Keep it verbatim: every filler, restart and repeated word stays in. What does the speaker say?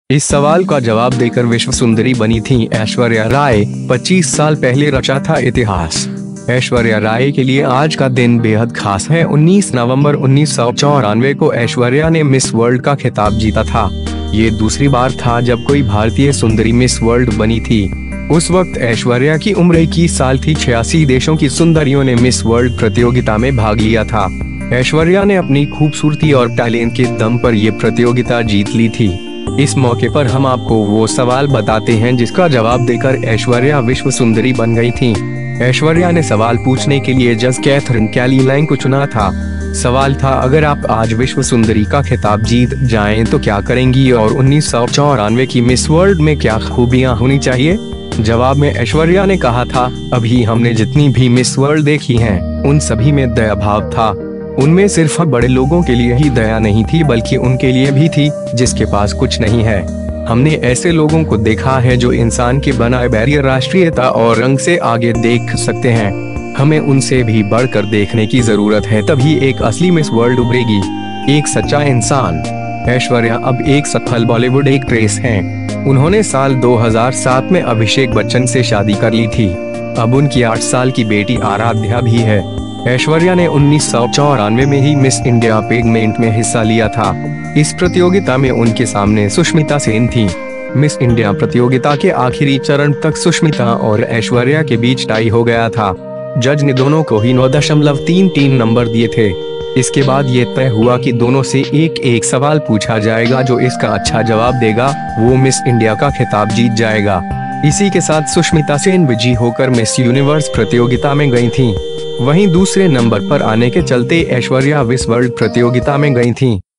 इस सवाल का जवाब देकर विश्व सुंदरी बनी थी ऐश्वर्या राय। पच्चीस साल पहले रचा था इतिहास। ऐश्वर्या राय के लिए आज का दिन बेहद खास है। उन्नीस नवंबर उन्नीस सौ चौरानवे को ऐश्वर्या ने मिस वर्ल्ड का खिताब जीता था। ये दूसरी बार था जब कोई भारतीय सुंदरी मिस वर्ल्ड बनी थी। उस वक्त ऐश्वर्या की उम्र इक्कीस साल थी। छियासी देशों की सुंदरियों ने मिस वर्ल्ड प्रतियोगिता में भाग लिया था। ऐश्वर्या ने अपनी खूबसूरती और टैलेंट के दम पर ये प्रतियोगिता जीत ली थी। इस मौके पर हम आपको वो सवाल बताते हैं जिसका जवाब देकर ऐश्वर्या विश्व सुंदरी बन गई थी। ऐश्वर्या ने सवाल पूछने के लिए जज कैथरीन कैली लैंग को चुना था। सवाल था, अगर आप आज विश्व सुंदरी का खिताब जीत जाएं तो क्या करेंगी और उन्नीस सौ चौरानवे की मिस वर्ल्ड में क्या खूबियां होनी चाहिए। जवाब में ऐश्वर्या ने कहा था, अभी हमने जितनी भी मिस वर्ल्ड देखी हैं, उन सभी में दया भाव था। उनमें सिर्फ बड़े लोगों के लिए ही दया नहीं थी बल्कि उनके लिए भी थी जिसके पास कुछ नहीं है। हमने ऐसे लोगों को देखा है जो इंसान के बनाए बैरियर राष्ट्रीयता और रंग से आगे देख सकते हैं। हमें उनसे भी बढ़कर देखने की जरूरत है, तभी एक असली मिस वर्ल्ड उभरेगी, एक सच्चा इंसान। ऐश्वर्या अब एक सफल बॉलीवुड एक्ट्रेस हैं। उन्होंने साल दो हज़ार सात में अभिषेक बच्चन से शादी कर ली थी। अब उनकी आठ साल की बेटी आराध्या भी है। ऐश्वर्या ने उन्नीस सौ चौरानवे में ही मिस इंडिया पेगमेंट में हिस्सा लिया था। इस प्रतियोगिता में उनके सामने सुष्मिता सेन थी। मिस इंडिया प्रतियोगिता के आखिरी चरण तक सुष्मिता और ऐश्वर्या के बीच टाई हो गया था। जज ने दोनों को ही नौ दशमलव तीन तीन नंबर दिए थे। इसके बाद ये तय हुआ कि दोनों से एक एक सवाल पूछा जाएगा। जो इसका अच्छा जवाब देगा वो मिस इंडिया का खिताब जीत जाएगा। इसी के साथ सुष्मिता सेन विजयी होकर मिस यूनिवर्स प्रतियोगिता में गई थीं। वहीं दूसरे नंबर पर आने के चलते ऐश्वर्या मिस वर्ल्ड प्रतियोगिता में गई थीं।